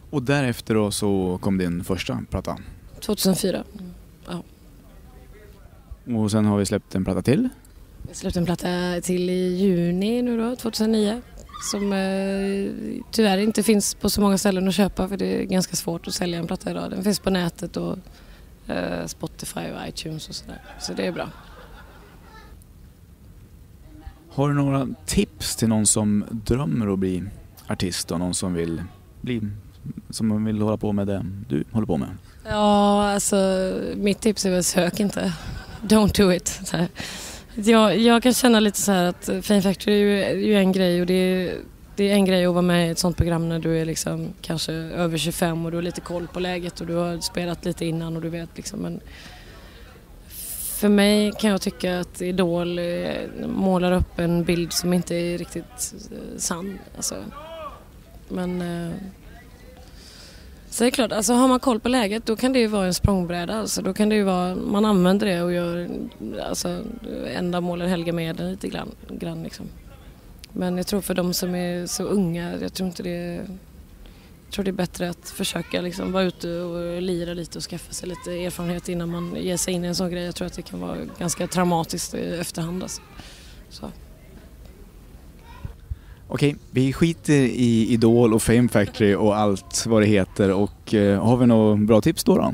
Och därefter då så kom din första platta. 2004. Ja. Och sen har vi släppt en platta till. Jag släppte en platta till i juni nu då, 2009. Som tyvärr inte finns på så många ställen att köpa, för det är ganska svårt att sälja en platta idag. Den finns på nätet och Spotify och iTunes och sådär. Så det är bra. Har du några tips till någon som drömmer att bli artist och någon som vill hålla på med det du håller på med? Ja, alltså mitt tips är väl sök inte. Don't do it. Så här. Jag kan känna lite så här att Fame Factory är ju en grej, och det är en grej att vara med i ett sånt program när du är liksom kanske över 25 och du har lite koll på läget och du har spelat lite innan och du vet liksom, men för mig kan jag tycka att Idol målar upp en bild som inte är riktigt sann. Alltså. Men så det är klart, alltså har man koll på läget då kan det ju vara en språngbräda. Alltså, då kan det ju vara, man använder det och gör alltså, ändamålen helga med den lite grann liksom. Men jag tror för de som är så unga, jag tror det är bättre att försöka liksom vara ute och lira lite och skaffa sig lite erfarenhet innan man ger sig in i en sån grej. Jag tror att det kan vara ganska traumatiskt i efterhand. Alltså. Så. Okej, vi skiter i Idol och Fame Factory och allt vad det heter. Och har vi några bra tips då?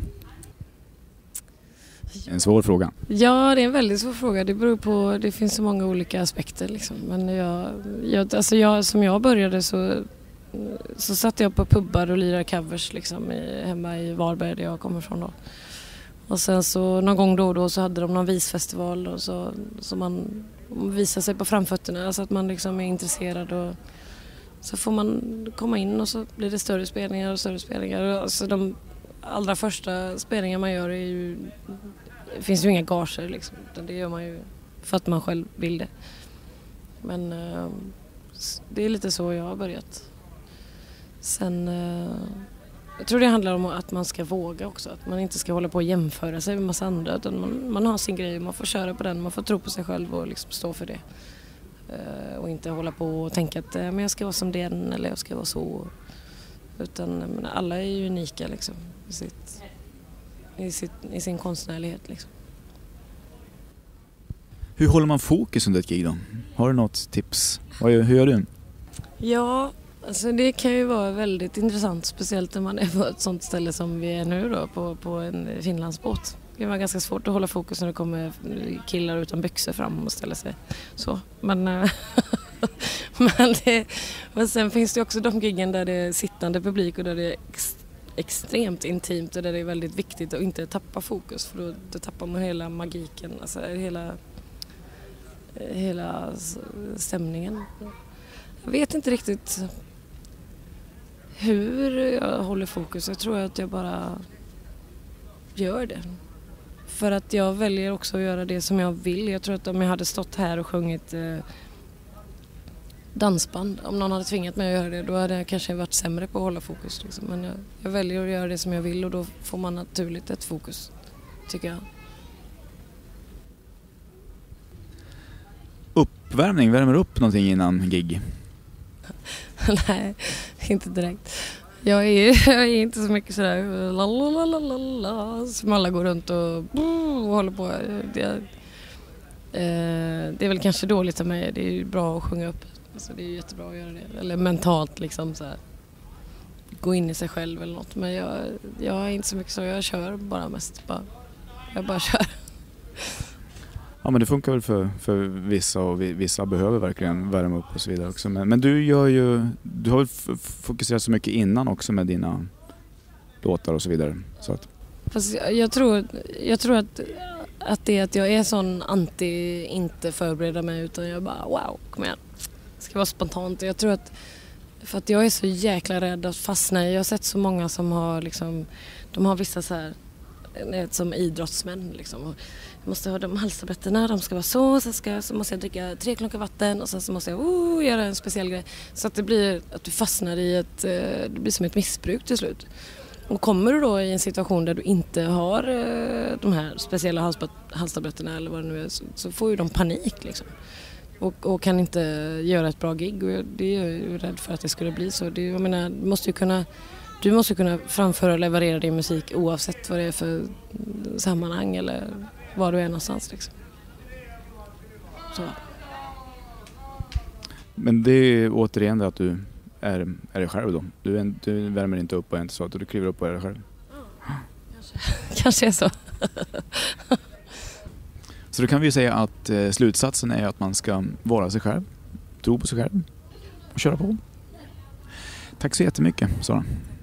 En svår fråga. Ja, det är en väldigt svår fråga. Det beror på, det finns så många olika aspekter liksom. Men som jag började så satt jag på pubbar och lirade covers liksom, hemma i Varberg där jag kommer ifrån då. Och sen så någon gång då och då så hade de någon visfestival och så man visar sig på framfötterna, alltså att man liksom är intresserad, och så får man komma in och så blir det större spelningar och större spelningar. Alltså de allra första spelningar man gör det finns ju inga gager liksom, utan det gör man ju för att man själv vill det. Men det är lite så jag har börjat. Sen jag tror det handlar om att man ska våga också, att man inte ska hålla på och jämföra sig med massa andra, utan man har sin grej, man får köra på den, man får tro på sig själv och liksom stå för det. Och inte hålla på och tänka att men jag ska vara som den eller jag ska vara så. Utan men alla är ju unika liksom, i sin konstnärlighet liksom. Hur håller man fokus under ett gig då? Har du något tips? Hur gör du? Ja, alltså det kan ju vara väldigt intressant, speciellt när man är på ett sånt ställe som vi är nu då, på en Finlandsbåt. Det kan vara ganska svårt att hålla fokus när det kommer killar utan byxor fram och ställer sig så. Men sen finns det också de giggen där det är sittande publik och där det är extremt intimt och där det är väldigt viktigt att inte tappa fokus, för då tappar man hela magiken, alltså hela stämningen. Jag vet inte riktigt hur jag håller fokus. Jag tror att jag bara gör det. För att jag väljer också att göra det som jag vill. Jag tror att om jag hade stått här och sjungit dansband, om någon hade tvingat mig att göra det, då hade jag kanske varit sämre på att hålla fokus. Liksom. Men jag väljer att göra det som jag vill, och då får man naturligt ett fokus, tycker jag. Uppvärmning, värmer upp någonting innan gig? Nej, inte direkt. Jag är inte så mycket sådär lalalala, som alla går runt och håller på. Det är väl kanske dåligt av mig. Det är ju bra att sjunga upp. Alltså det är jättebra att göra det. Eller mentalt liksom så här. Gå in i sig själv eller något. Men jag är inte så mycket så. Jag kör bara mest. Jag bara kör. Ja, men det funkar väl för vissa, och vissa behöver verkligen värma upp och så vidare också. Men du har väl fokuserat så mycket innan också med dina låtar och så vidare. Så att. Fast jag tror att det är att jag är sån inte förbereda mig, utan jag bara wow, kom igen. Det ska vara spontant. Jag tror att för att jag är så jäkla rädd att fastna. Jag har sett så många som har liksom, de har vissa så här som idrottsmän liksom. Jag måste ha de halstabletterna, de ska vara så måste jag dricka 3 klunkar vatten och sen så måste jag göra en speciell grej. Så att det blir att du fastnar i det blir som ett missbruk till slut. Och kommer du då i en situation där du inte har de här speciella halstabletterna eller vad det nu är, så får ju de panik liksom. Och kan inte göra ett bra gig, och det är jag ju rädd för att det skulle bli så. Jag menar, du måste ju kunna du måste kunna framföra och leverera din musik oavsett vad det är för sammanhang eller var du är någonstans liksom. Så. Men det är återigen det att du är dig själv då. Du värmer inte upp och är inte så att du kliver upp och är dig själv. Kanske är så. Så då kan vi säga att slutsatsen är att man ska vara sig själv, tro på sig själv och köra på. Tack så jättemycket, Sara.